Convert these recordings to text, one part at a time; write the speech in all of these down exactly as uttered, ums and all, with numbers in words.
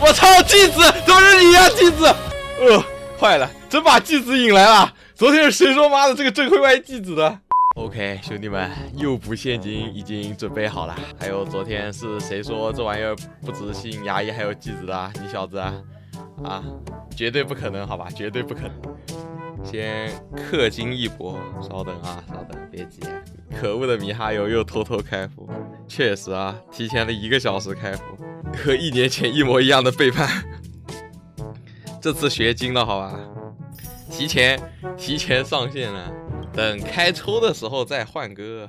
我操，继子，怎么是你呀、啊，继子？呃，坏了，真把继子引来了。昨天是谁说妈的这个郑会歪继子的 ？OK， 兄弟们，诱捕陷阱已经准备好了。还有昨天是谁说这玩意儿不止吸引牙医还有继子的、啊？你小子啊，啊，绝对不可能，好吧，绝对不可能。先氪金一波，稍等啊，稍等，别急。可恶的米哈游又偷偷开服，确实啊，提前了一个小时开服，和一年前一模一样的背叛。这次学精了，好吧，提前提前上线了，等开抽的时候再换歌。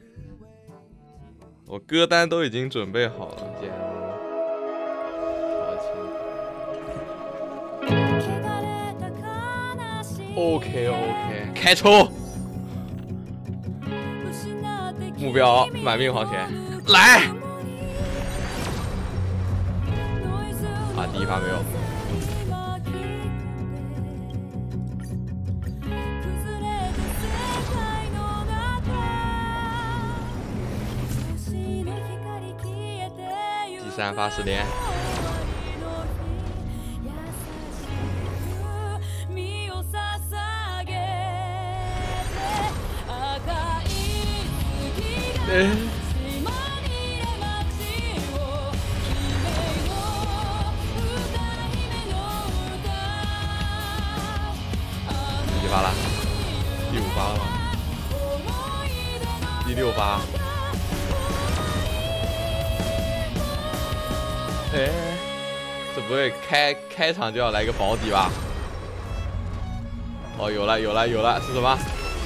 我歌单都已经准备好了，姐。OK OK， 开抽，目标满命黄泉，来！啊，第一发没有。第三发十连。哎，第几发了？第五发了吗？第六发。哎，这不会开开场就要来个保底吧？哦，有了有了有了，是什么？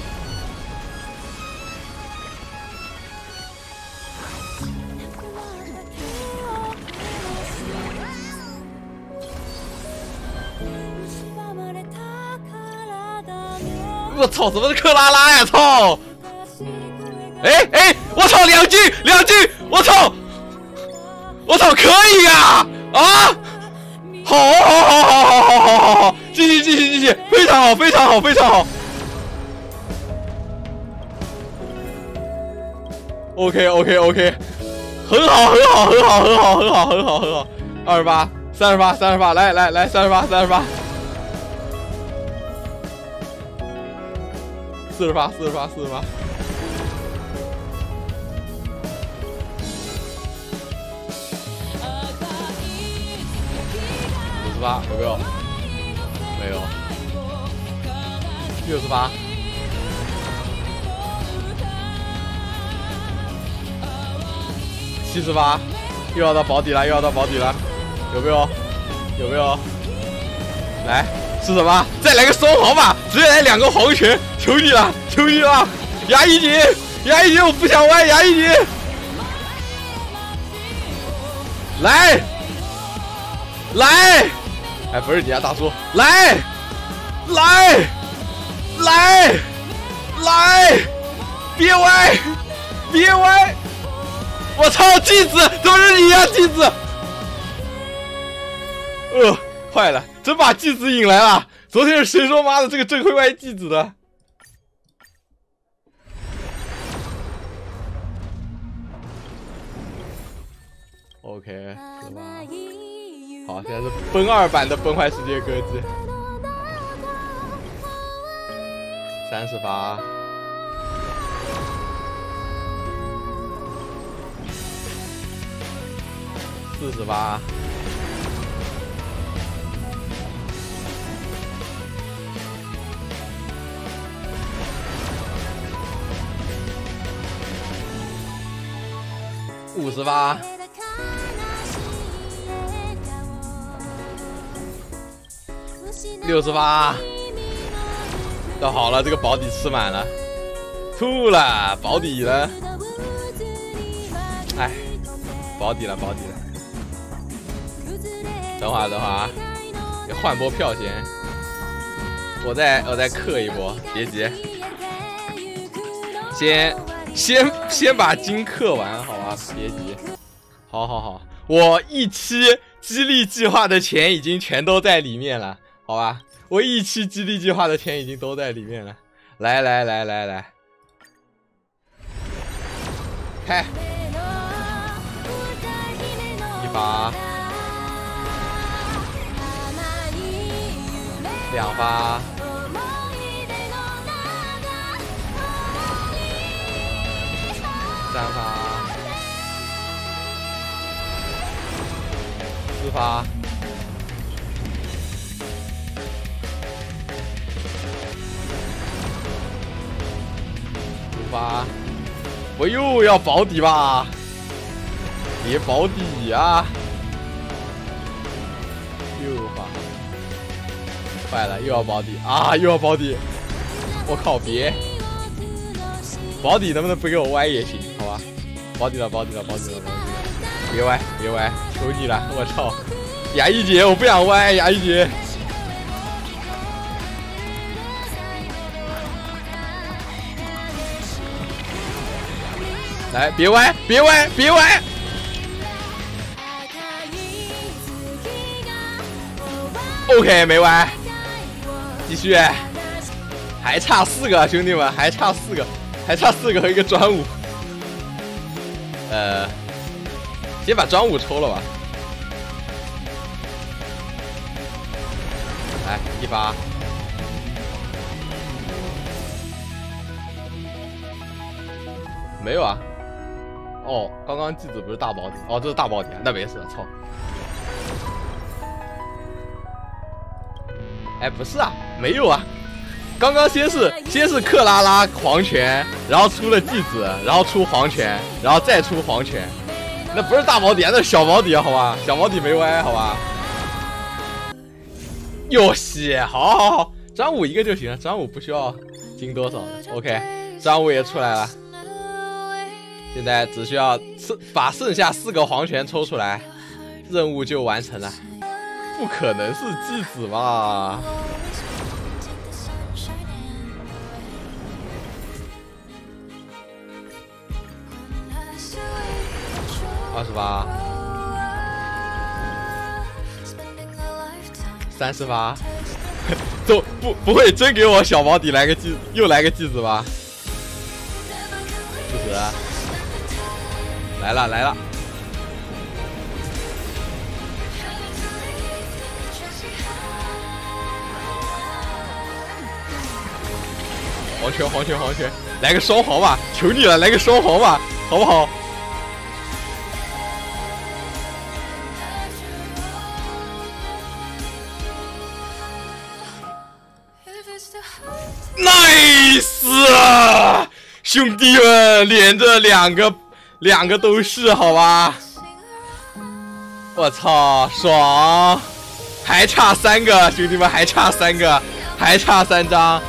我操，怎么是克拉拉呀？操！哎哎，我操，两句两句，我操！我操，可以呀！啊！好，好，好，好，好，好，好，好，好，继续，继续，继续，非常好，非常好，非常好。OK OK OK， 很好，很好，很好，很好，很好，很好，很好。二十八，三十八，三十八，来来来，三十八，三十八。四十八，四十八，四十八，五十八，有没有？没有。六十八，七十八，又要到保底了，又要到保底了，有没有？有没有？来。是什么？再来个双黄吧！直接来两个黄泉，求你了，求你了！牙医姐，牙医姐，我不想玩牙医姐。来，来！哎，不是你啊，大叔！来，来，来，来！别歪，别歪！我操，继子，怎么是你呀、啊，继子？呃。坏了，真把继子引来了！昨天是谁说妈的这个郑会歪继子的 ？OK， 是吧？好，现在是崩二版的崩坏世界歌姬，三十发，四十发。五十八，六十八，都好了，这个保底吃满了，吐了，保底了，哎，保底了，保底了，等会儿，等会儿，给换波票先，我再我再氪一波，别急，先。先先把金氪完，好吧，别急。好好好，我一期激励计划的钱已经全都在里面了，好吧，我一期激励计划的钱已经都在里面了。来来来来来，开一把， 两发，三发，四发，五发，我又要保底吧？别保底啊！六发。 坏了，又要保底啊！又要保底！我靠，别保底能不能不给我歪也行，好吧？保底了，保底了，保底了，保底了！别歪，别歪，求你了！我操，牙医姐，我不想歪，牙医姐。来，别歪，别歪，别歪！ OK， 没歪。 继续，还差四个兄弟们，还差四个，还差四个和一个专武。呃，先把专武抽了吧。来一发，没有啊？哦，刚刚季子不是大保底？哦，这是大保底啊，那没事，操。 哎，不是啊，没有啊，刚刚先是先是克拉拉黄泉，然后出了继子，然后出黄泉，然后再出黄泉，那不是大保底啊，那是小保底啊，好吧，小保底没歪，好吧。哟西，好好好，张武一个就行了，张武不需要金多少的 ，OK， 张武也出来了，现在只需要剩把剩下四个黄泉抽出来，任务就完成了。 不可能是继子吧？二十八，三十八，都不不会真给我小保底来个继，又来个继子吧？四十，来了来了。 黄泉，黄泉，黄泉，来个双黄吧，求你了，来个双黄吧，好不好 ？Nice， 兄弟们，连着两个，两个都是，好吧？我操，爽！还差三个，兄弟们，还差三个，还差三张。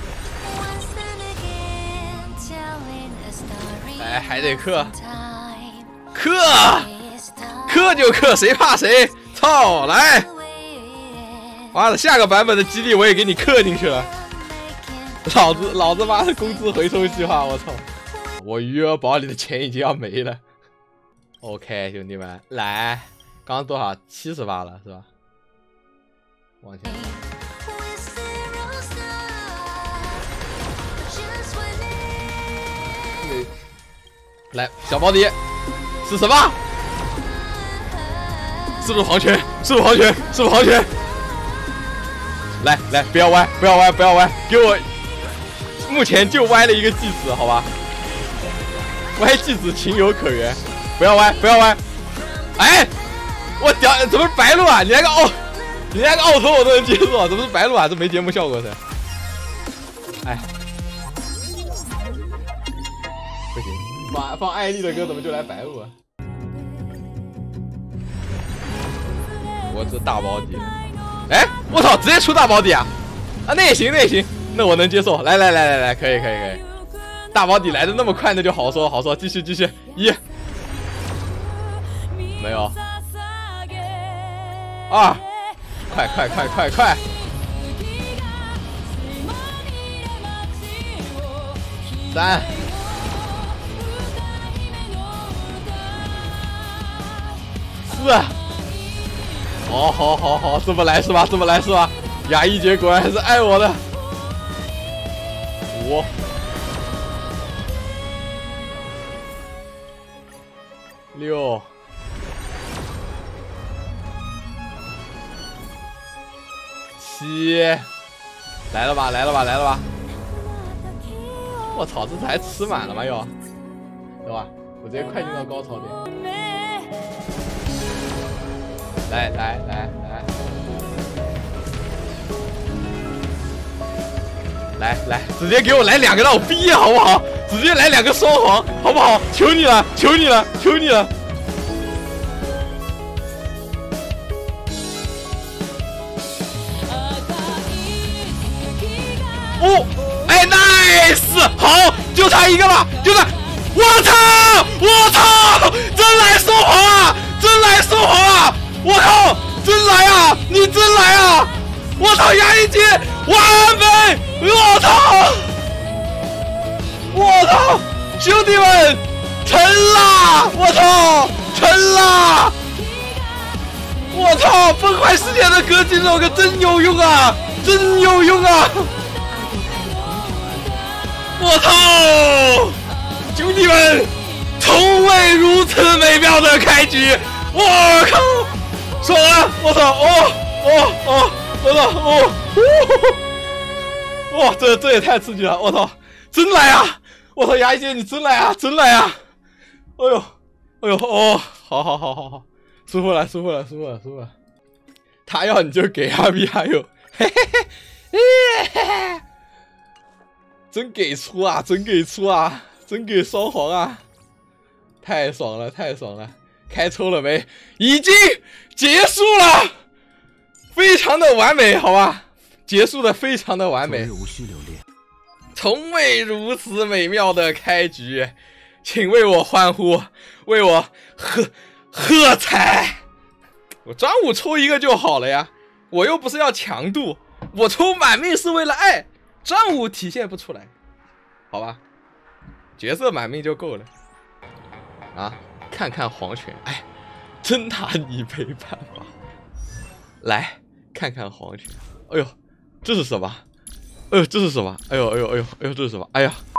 哎，还得氪，氪，氪就氪，谁怕谁？操，来！妈的，下个版本的基地我也给你氪进去了。老子，老子妈的工资回收计划，我操！我余额宝里的钱已经要没了。OK， 兄弟们，来，刚刚多少？七十八了，是吧？往前。 来，小保底是什么？是不是黄泉？是不是黄泉？是不是黄泉？来来，不要歪，不要歪，不要歪，给我！目前就歪了一个继子，好吧？歪继子情有可原，不要歪，不要歪！哎，我屌，怎么是白鹿啊？你来个奥，你来个奥头我都能接受，怎么是白鹿啊？这没节目效果噻！哎。 不行，放放艾丽的歌怎么就来白鹿啊？我这大保底，哎，我操，直接出大保底啊！啊，那也行，那也行，那我能接受。来来来来来，可以可以可以，大保底来的那么快，那就好说好说，继续继续，一，没有，二，快快快快快！ 三，四，好，好，好，好，这么来是吧？这么来是吧？雅一姐果然还是爱我的。五，六，七。 来了吧，来了吧，来了吧！我操，这次还吃满了吗？又，对吧？我直接快进到高潮点。来来来来，来来，直接给我来两个让我毕业好不好？直接来两个双黄好不好？求你了，求你了，求你了！哦，哎 ，nice， 好，就差一个了，就差，我操，我操，真来双黄啊，真来双黄啊！我靠，真来啊，你真来啊！我操，压一击，完美！我操，我操，兄弟们，成啦！我操，成啦！我操，崩坏世界的氪金这个真有用啊，真有用啊！我操！兄弟们，从未如此美妙的开局！我靠，爽啊！我操！哦哦哦！我操！哦！哇，这这也太刺激了！我操，真来啊！我操，牙医姐你真来啊！真来啊！哎呦，哎呦哦！好好好好好，舒服了，舒服了，舒服了，舒服了。他要你就给啊，比还有，嘿嘿嘿，嘿嘿。真给出啊！真给出啊！真给双黄啊！太爽了，太爽了！开抽了没？已经结束了，非常的完美，好吧？结束的非常的完美， 无需留恋。 从未如此美妙的开局，请为我欢呼，为我喝喝彩！我专武抽一个就好了呀，我又不是要强度，我抽满命是为了爱。专武体现不出来，好吧，角色满命就够了啊！看看黄泉，哎，真拿你没办法。来看看黄泉，哎呦，这是什么？哎呦，这是什么？哎呦，哎呦，哎呦，哎呦，这是什么？哎呀，